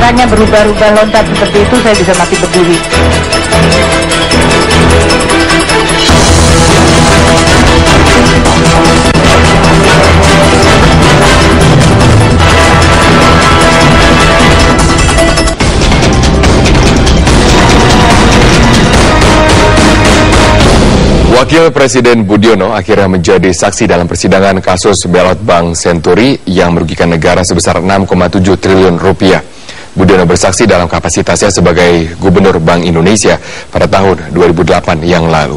tangannya berubah-ubah loncat seperti itu, saya bisa mati berdiri. Wakil Presiden Budiono akhirnya menjadi saksi dalam persidangan kasus belot Bank Senturi yang merugikan negara sebesar 6,7 triliun rupiah. Budiono bersaksi dalam kapasitasnya sebagai Gubernur Bank Indonesia pada tahun 2008 yang lalu.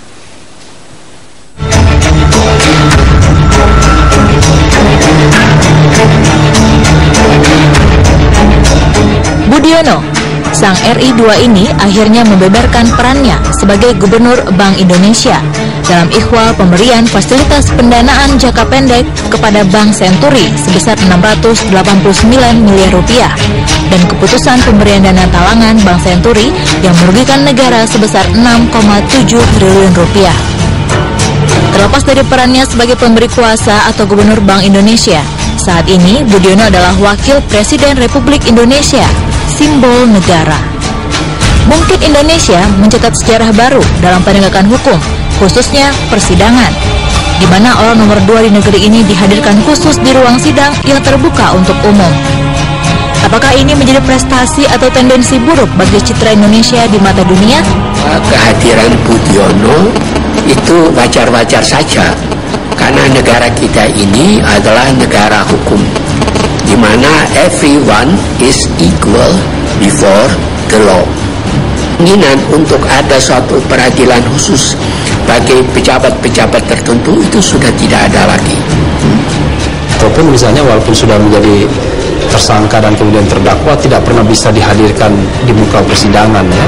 Budiono, sang RI 2 ini akhirnya membeberkan perannya sebagai Gubernur Bank Indonesia dalam ikhwal pemberian fasilitas pendanaan jangka pendek kepada Bank Senturi sebesar 689 miliar rupiah dan keputusan pemberian dana talangan Bank Senturi yang merugikan negara sebesar 6,7 triliun rupiah. Terlepas dari perannya sebagai pemberi kuasa atau Gubernur Bank Indonesia, saat ini Budiono adalah Wakil Presiden Republik Indonesia, simbol negara. Mungkin Indonesia mencatat sejarah baru dalam penegakan hukum, khususnya persidangan, di mana orang nomor 2 di negeri ini dihadirkan khusus di ruang sidang yang terbuka untuk umum. Apakah ini menjadi prestasi atau tendensi buruk bagi citra Indonesia di mata dunia? Kehadiran Budiono itu wajar-wajar saja, karena negara kita ini adalah negara hukum, di mana everyone is equal before the law. Keinginan untuk ada suatu peradilan khusus bagi pejabat-pejabat tertentu itu sudah tidak ada lagi. Ataupun misalnya walaupun sudah menjadi tersangka dan kemudian terdakwa tidak pernah bisa dihadirkan di muka persidangan, ya.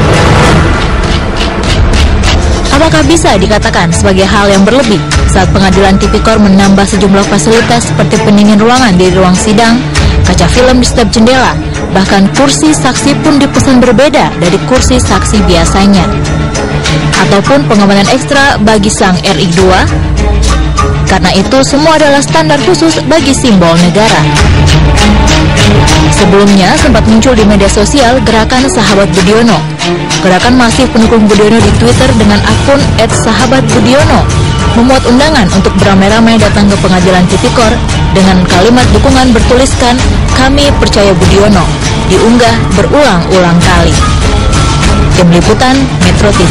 Apakah bisa dikatakan sebagai hal yang berlebih saat pengadilan tipikor menambah sejumlah fasilitas seperti pendingin ruangan di ruang sidang, kaca film di setiap jendela, bahkan kursi saksi pun dipesan berbeda dari kursi saksi biasanya, ataupun pengamanan ekstra bagi sang RI 2? Karena itu semua adalah standar khusus bagi simbol negara. Sebelumnya sempat muncul di media sosial gerakan Sahabat Budiono. Gerakan masif pendukung Budiono di Twitter dengan akun @sahabatbudiono memuat undangan untuk beramai-ramai datang ke pengadilan tipikor dengan kalimat dukungan bertuliskan "Kami percaya Budiono", diunggah berulang-ulang kali. Tim Liputan Metro TV.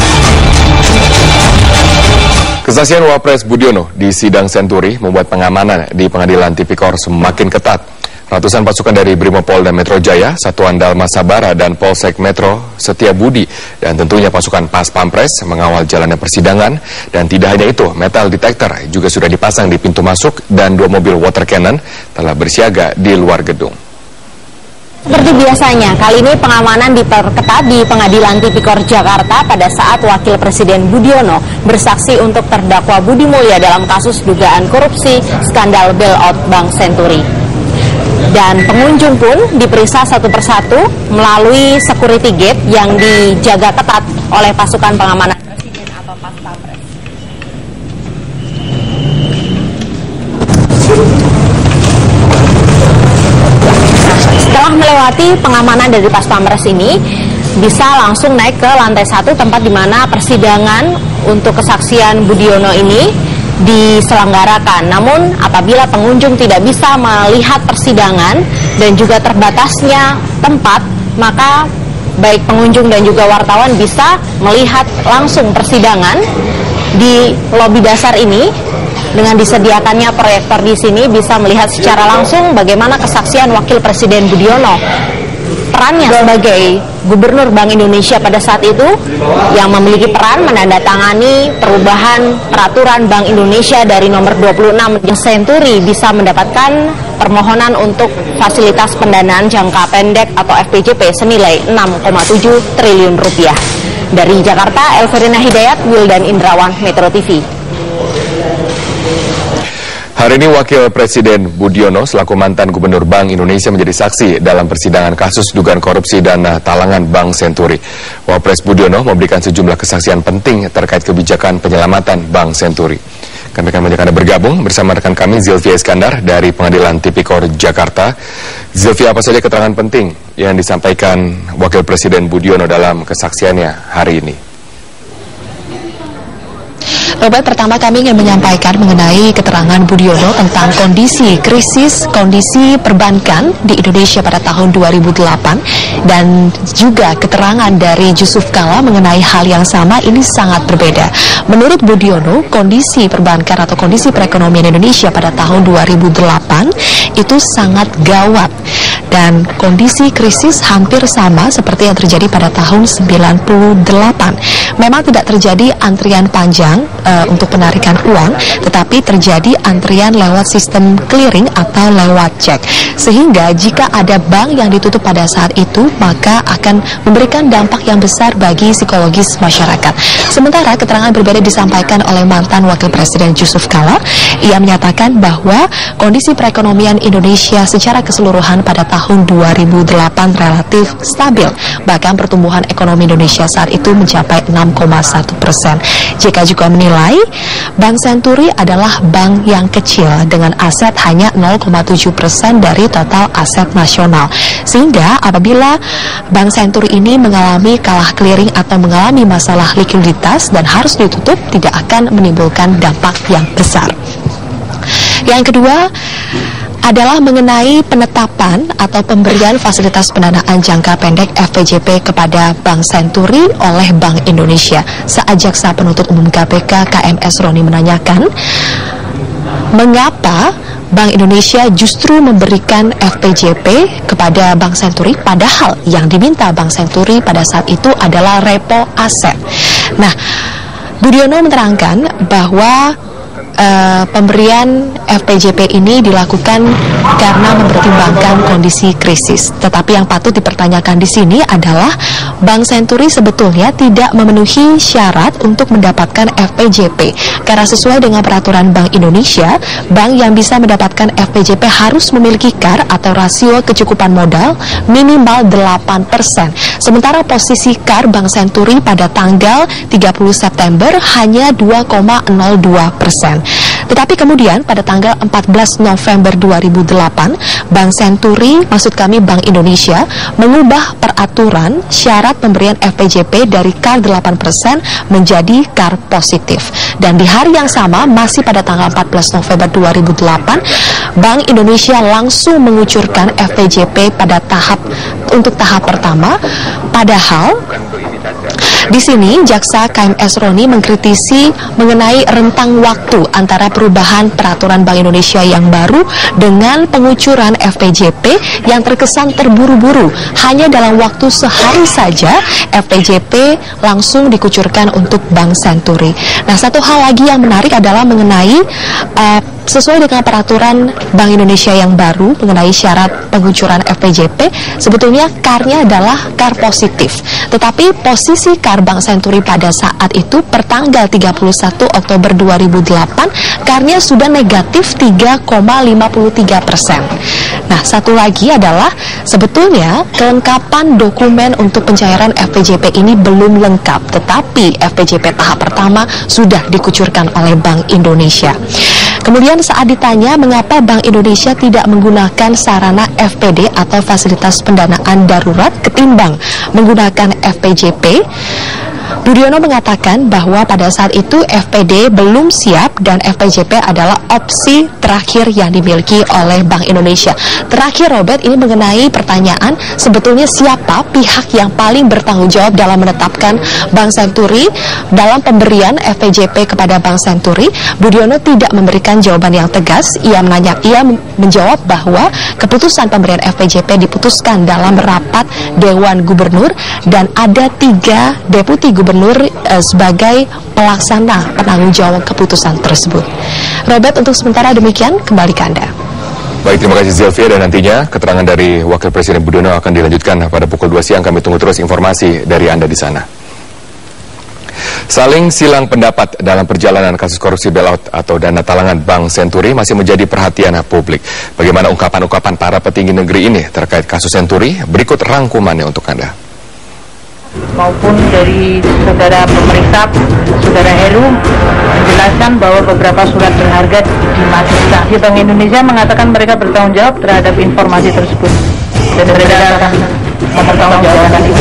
Kesaksian Wapres Budiono di sidang Senturi membuat pengamanan di pengadilan tipikor semakin ketat. Ratusan pasukan dari Brimopolda Metro Jaya, Satuan Dalmas Sabara, dan Polsek Metro Setiabudi, dan tentunya pasukan Pas Pampres mengawal jalannya persidangan. Dan tidak hanya itu, metal detector juga sudah dipasang di pintu masuk dan 2 mobil water cannon telah bersiaga di luar gedung. Seperti biasanya, kali ini pengamanan diperketat di Pengadilan Tipikor Jakarta pada saat Wakil Presiden Budiono bersaksi untuk terdakwa Budi Mulya dalam kasus dugaan korupsi skandal bailout Bank Senturi. Dan pengunjung pun diperiksa satu persatu melalui security gate yang dijaga ketat oleh pasukan pengamanan Presiden atau Pas Pampres. Setelah melewati pengamanan dari Pas Pampres ini, bisa langsung naik ke lantai 1 tempat di mana persidangan untuk kesaksian Budiono ini diselenggarakan. Namun apabila pengunjung tidak bisa melihat persidangan dan juga terbatasnya tempat, maka baik pengunjung dan juga wartawan bisa melihat langsung persidangan di lobi dasar ini. Dengan disediakannya proyektor di sini bisa melihat secara langsung bagaimana kesaksian Wakil Presiden Budiono. Perannya sebagai Gubernur Bank Indonesia pada saat itu yang memiliki peran menandatangani perubahan peraturan Bank Indonesia dari nomor 26 Senturi bisa mendapatkan permohonan untuk fasilitas pendanaan jangka pendek atau FPJP senilai 6,7 triliun rupiah. Dari Jakarta, Elverina Hidayat, Wildan Indrawan, Metro TV. Hari ini Wakil Presiden Budiono selaku mantan Gubernur Bank Indonesia menjadi saksi dalam persidangan kasus dugaan korupsi dana talangan Bank Senturi. Wapres Budiono memberikan sejumlah kesaksian penting terkait kebijakan penyelamatan Bank Senturi. Kami akan mengajak Anda bergabung bersama rekan kami Zilvia Iskandar dari Pengadilan Tipikor Jakarta. Zilvia, apa saja keterangan penting yang disampaikan Wakil Presiden Budiono dalam kesaksiannya hari ini. Robert, pertama kami ingin menyampaikan mengenai keterangan Budiono tentang kondisi krisis, kondisi perbankan di Indonesia pada tahun 2008 dan juga keterangan dari Yusuf Kala mengenai hal yang sama ini sangat berbeda. Menurut Budiono, kondisi perbankan atau kondisi perekonomian Indonesia pada tahun 2008 itu sangat gawat dan kondisi krisis hampir sama seperti yang terjadi pada tahun 98. Memang tidak terjadi antrian panjang untuk penarikan uang, tetapi terjadi antrian lewat sistem clearing atau lewat cek. Sehingga jika ada bank yang ditutup pada saat itu, maka akan memberikan dampak yang besar bagi psikologis masyarakat. Sementara keterangan berbeda disampaikan oleh mantan Wakil Presiden Yusuf Kala. Ia menyatakan bahwa kondisi perekonomian Indonesia secara keseluruhan pada tahun 2008 relatif stabil. Bahkan pertumbuhan ekonomi Indonesia saat itu mencapai 6,1%. JK juga menilai Bank Senturi adalah bank yang kecil dengan aset hanya 0,7% dari total aset nasional. Sehingga apabila Bank Senturi ini mengalami kalah clearing atau mengalami masalah likuiditas dan harus ditutup, tidak akan menimbulkan dampak yang besar. Yang kedua adalah mengenai penetapan atau pemberian fasilitas pendanaan jangka pendek FPJP kepada Bank Senturi oleh Bank Indonesia. Saat Jaksa Penuntut Umum KPK KMS Roni menanyakan, mengapa Bank Indonesia justru memberikan FPJP kepada Bank Senturi, padahal yang diminta Bank Senturi pada saat itu adalah repo aset. Nah, Budiono menerangkan bahwa pemberian FPJP ini dilakukan karena mempertimbangkan kondisi krisis. Tetapi yang patut dipertanyakan di sini adalah Bank Senturi sebetulnya tidak memenuhi syarat untuk mendapatkan FPJP. Karena sesuai dengan peraturan Bank Indonesia, bank yang bisa mendapatkan FPJP harus memiliki KAR atau rasio kecukupan modal minimal 8%. Sementara posisi KAR Bank Senturi pada tanggal 30 September hanya 2,02%. Tetapi kemudian pada tanggal 14 November 2008, Bank Senturi, maksud kami Bank Indonesia, mengubah peraturan syarat pemberian FPJP dari KAR 8% menjadi KAR positif. Dan di hari yang sama, masih pada tanggal 14 November 2008, Bank Indonesia langsung mengucurkan FPJP pada untuk tahap pertama. Padahal di sini Jaksa KMS Roni mengkritisi mengenai rentang waktu antara perubahan peraturan Bank Indonesia yang baru dengan pengucuran FPJP yang terkesan terburu-buru. Hanya dalam waktu sehari saja FPJP langsung dikucurkan untuk Bank Senturi. Nah, satu hal lagi yang menarik adalah mengenai sesuai dengan peraturan Bank Indonesia yang baru mengenai syarat pengucuran FPJP, sebetulnya KAR-nya adalah KAR positif. Tetapi posisi KAR Bank Senturi pada saat itu pertanggal 31 Oktober 2008, KAR-nya sudah negatif 3,53%. Nah, satu lagi adalah sebetulnya kelengkapan dokumen untuk pencairan FPJP ini belum lengkap, tetapi FPJP tahap pertama sudah dikucurkan oleh Bank Indonesia. Kemudian saat ditanya mengapa Bank Indonesia tidak menggunakan sarana FPD atau fasilitas pendanaan darurat ketimbang menggunakan FPJP, Budiono mengatakan bahwa pada saat itu FPD belum siap dan FPJP adalah opsi terakhir yang dimiliki oleh Bank Indonesia. Terakhir, Robert, ini mengenai pertanyaan sebetulnya siapa pihak yang paling bertanggung jawab dalam menetapkan Bank Senturi dalam pemberian FPJP kepada Bank Senturi. Budiono tidak memberikan jawaban yang tegas. Ia menjawab bahwa keputusan pemberian FPJP diputuskan dalam rapat Dewan Gubernur dan ada 3 deputi gubernur sebagai pelaksana penanggung jawab keputusan tersebut. Robert, untuk sementara demikian, kembali ke Anda. Baik, terima kasih Zilvia, dan nantinya keterangan dari Wakil Presiden Budiono akan dilanjutkan pada pukul 2 siang. Kami tunggu terus informasi dari Anda di sana. Saling silang pendapat dalam perjalanan kasus korupsi bailout atau dana talangan Bank Senturi masih menjadi perhatian publik. Bagaimana ungkapan-ungkapan para petinggi negeri ini terkait kasus Senturi? Berikut rangkumannya untuk Anda. Maupun dari saudara pemeriksa, saudara Heru, menjelaskan bahwa beberapa surat berharga dimatikan. Bank Indonesia mengatakan mereka bertanggung jawab terhadap informasi tersebut dan berdasarkan mempertanggungjawabkan itu.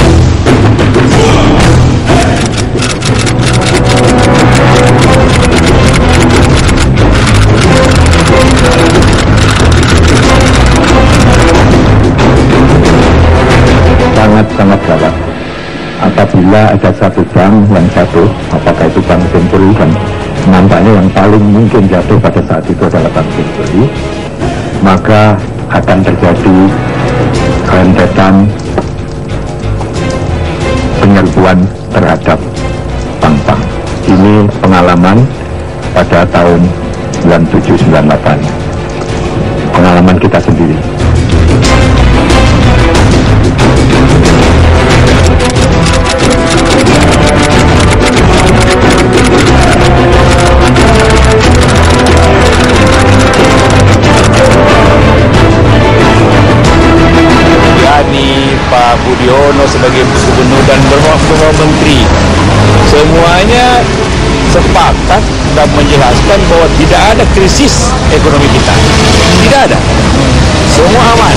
Sangat gawat apabila ada satu bank yang jatuh, apakah itu Bank Senturi, dan nampaknya yang paling mungkin jatuh pada saat itu adalah Bank Senturi, maka akan terjadi rentetan penyerbuan terhadap bank-bank. Ini pengalaman pada tahun 97-98, pengalaman kita sendiri. Pak Budiono sebagai gubernur dan beberapa menteri, semuanya sepakat dan menjelaskan bahwa tidak ada krisis ekonomi kita, tidak ada, semua aman.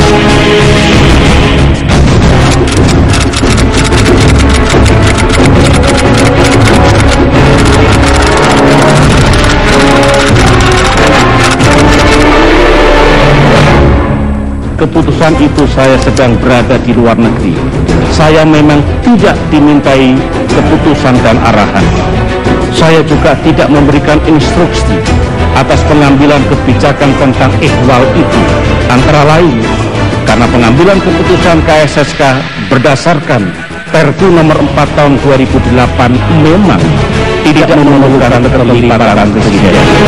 Keputusan itu saya sedang berada di luar negeri. Saya memang tidak dimintai keputusan dan arahan. Saya juga tidak memberikan instruksi atas pengambilan kebijakan tentang ihwal itu. Antara lain, karena pengambilan keputusan KSSK berdasarkan Perpu nomor 4 tahun 2008 memang tidak memerlukan keterlibatan Presiden.